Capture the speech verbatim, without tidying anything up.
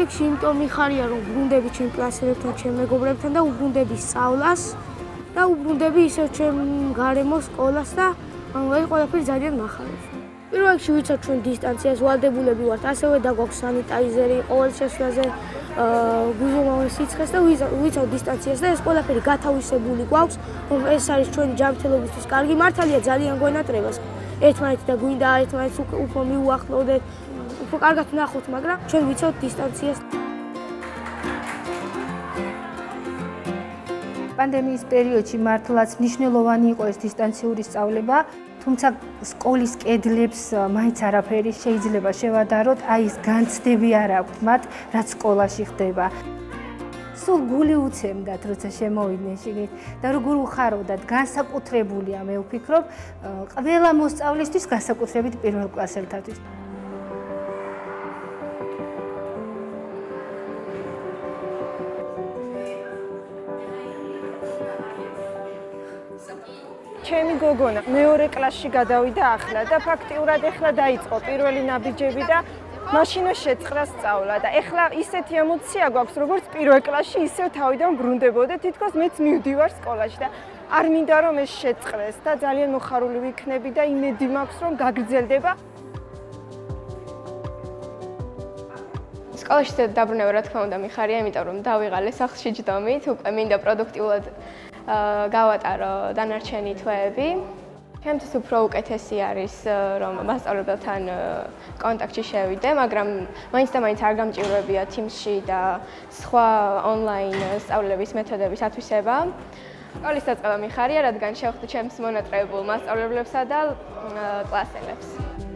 რიგში იმიტომ მიხარია, რომ ვბრუნდები ჩემ კლასელებთან, ჩემ მეგობრებთან და ვბრუნდები სწავლას და ვბრუნდები ისევ ჩემ გარემოს სკოლას და ეს ყველაფერი ძალიან მახარებს. პირველ რიგში ვიცავ ჩვენ დისტანციას, ვალდებულები ვართ, ასევე დაგვაქვს სანიტაიზერი, ყოველ შესვლაზე გვიზომავენ სიცხეს და ვიცავ დისტანციას და ეს ყველაფერი გათავისებული გვაქვს, რომ ეს არის ჩვენი ჯანმრთელობისთვის კარგი. მართალია ძალიან გვენატრებას ერთმანეთი და გვინდა ერთმანეთს უფრო მიუახლოვდეთ, უფრო კარგად ვნახოთ, მაგრამ ჩვენ ვიცავთ დისტანციას. პანდემიის პერიოდში მართლაც მნიშვნელოვანი იყო ეს დისტანციური სწავლება, თუმცა სკოლის კედლებს მაინც არაფერი შეიძლება შევადაროთ, აი ეს განცდები არ აქვთ მათ, რაც სკოლაში ხდება. სულ გული უცემდათ, როცა შემოვიდნენ შიგნით და როგორ უხაროდათ, განსაკუთრებულია, მე ვფიქრობ, ყველა მოსწავლისთვის, განსაკუთრებით პირველ კლასელთათვის. ჩემი გოგონა მეორე კლასში გადავიდა ახლა და ფაქტიურად ახლა დაიწყო პირველი ნაბიჯები და მაშინა შეწყდა სწავლა და ახლა ისეთი ემოცია გვაქვს როგორც პირველ კლასში ისევ თავიდან ბრუნდებოდა თითქოს მეც მივდივარ სკოლაში და არ მინდა რომ ეს შეწყდეს და ძალიან მოხარული ვიქნები და იმედი მაქვს რომ გაგრძელდება. სკოლაში დაბრუნება რა თქმა უნდა მიხარია, იმიტომ რომ დავიღალე სახლში ჯდომით, უკვე მინდა პროდუქტიულად გავატარო დანარჩენი თვეები. ჩემთვის უფრო უკეთესი არის რომ მასწავლებელთან კონტაქტში შევიდე, მაგრამ მაინც და მაინც არ გამჭირვებია Teams-ში და სხვა ონლაინ სწავლების მეთოდების ათვისება. სკოლის დაწყება მიხარია, რადგან შევხვდი ჩემს მონატრებულ მასწავლებლებსა და კლასელებს.